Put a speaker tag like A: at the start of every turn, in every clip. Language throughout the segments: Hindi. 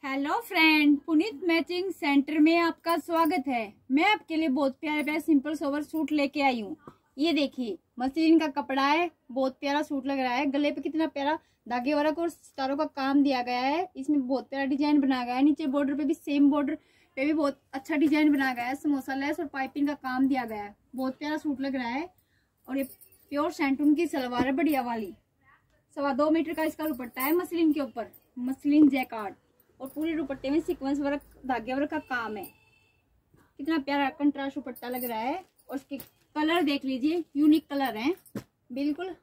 A: Hello friend, Puneet matching centre में आपका स्वागत है। मैं आपके लिए बहुत प्यारे प्यारे सिंपल सोबर सूट लेके आई हूँ। ये देखिए, मसलिन का कपड़ा है, बहुत प्यारा सूट लग रहा है। गले पे कितना प्यारा धागे वर्क और सितारों का काम दिया गया है। इसमें बहुत प्यारा डिजाइन बनाया गया है। नीचे बॉर्डर पे भी सेम बॉर्डर पे भी बहुत अच्छा डिजाइन बनाया गया है। समोसा लेस और पाइपिंग का काम दिया गया है। बहुत प्यारा सूट लग रहा है। और ये प्योर सैंटून की सलवार है, बढ़िया वाली। 2.25 मीटर का इसका दुपट्टा है मसलिन के ऊपर, मसलिन जैकार्ड। और पूरे दुपट्टे में सीक्वेंस वर्क, धागे वर्क का काम है। कितना प्यारा कंट्रास्ट दुपट्टा लग रहा है। और उसके कलर देख लीजिए, यूनिक कलर हैं बिल्कुल।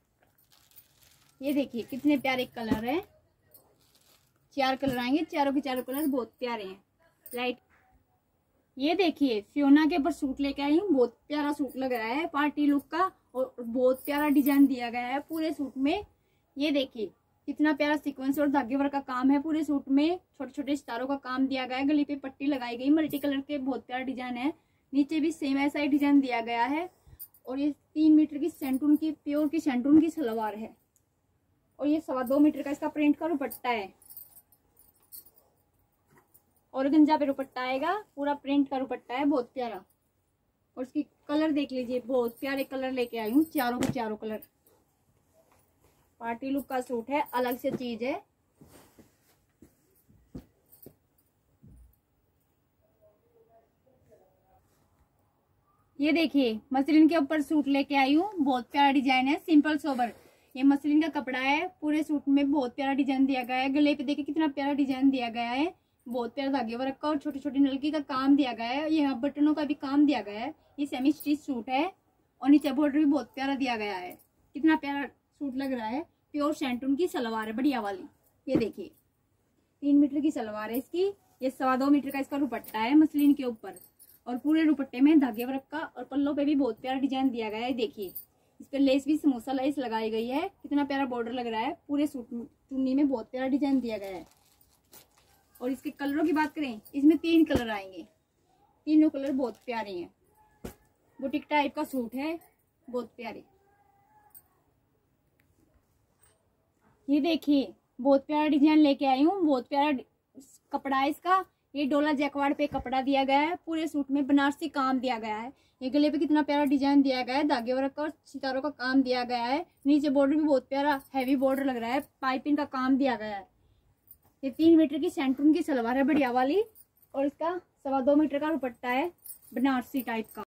A: ये देखिए कितने प्यारे कलर हैं। 4 कलर आएंगे, चारों के चारों कलर बहुत प्यारे हैं, लाइट। ये देखिए, फियोना के ऊपर सूट लेके आई हूँ। बहुत प्यारा सूट लग रहा है, पार्टी लुक का। और बहुत प्यारा डिजाइन दिया गया है पूरे सूट में। ये देखिए कितना प्यारा सीक्वेंस और धागे वर्क का काम है पूरे सूट में। छोटे छोटे सितारों का काम दिया गया है। गले पे पट्टी लगाई गई, मल्टी कलर के, बहुत प्यारा डिजाइन है। नीचे भी सेम ऐसा ही डिजाइन दिया गया है। और ये 3 मीटर की सैंटून की, प्योर की सैंटून की सलवार है। और ये 2.25 मीटर का इसका प्रिंट का दुपट्टा है। और गंजा पे दुपट्टा आएगा, पूरा प्रिंट का दुपट्टा है, बहुत प्यारा। और इसकी कलर देख लीजिए, बहुत प्यारे कलर लेके आई हूँ, चारों के चारों कलर। पार्टी लुक का सूट है, अलग से चीज है। ये देखिए, मसलिन के ऊपर सूट लेके आई हूँ। बहुत प्यारा डिजाइन है, सिंपल सोबर। ये मसलिन का कपड़ा है, पूरे सूट में बहुत प्यारा डिजाइन दिया गया है। गले पे देखिए कितना प्यारा डिजाइन दिया गया है, बहुत प्यारा धागे वर्क का। और छोटी छोटी नलकी का काम दिया गया है। यहाँ बटनों का भी काम दिया गया है। ये सेमी स्टिच सूट है। और नीचे बॉर्डर भी बहुत प्यारा दिया गया है। कितना प्यारा सूट लग रहा है। प्योर सैंटून की सलवार है, बढ़िया वाली। ये देखिए 3 मीटर की सलवार है इसकी। ये 2.25 मीटर का इसका दुपट्टा है मसलिन के ऊपर। और पूरे दुपट्टे में धागे वर्क का और पल्लों पे भी बहुत प्यारा डिजाइन दिया गया है। देखिए, इस पे लेस भी समोसा लेस लगाई गई है। कितना प्यारा बॉर्डर लग रहा है। पूरे सूट चुन्नी में बहुत प्यारा डिजाइन दिया गया है। और इसके कलरों की बात करें, इसमें 3 कलर आएंगे। तीनों कलर बहुत प्यारे हैं। बुटीक टाइप का सूट है, बहुत प्यारे। ये देखिए, बहुत प्यारा डिजाइन लेके आई हूँ। बहुत प्यारा कपड़ा है इसका। ये डोला जैकवार्ड पे कपड़ा दिया गया है। पूरे सूट में बनारसी काम दिया गया है। ये गले पे कितना प्यारा डिजाइन दिया गया है, धागे वर्क का और सितारों का काम दिया गया है। नीचे बॉर्डर भी बहुत प्यारा हैवी बॉर्डर लग रहा है, पाइपिंग का काम दिया गया है। ये 3 मीटर की सैंटून की सलवार है, बढ़िया वाली। और इसका 2.25 मीटर का दुपट्टा है, बनारसी टाइप का।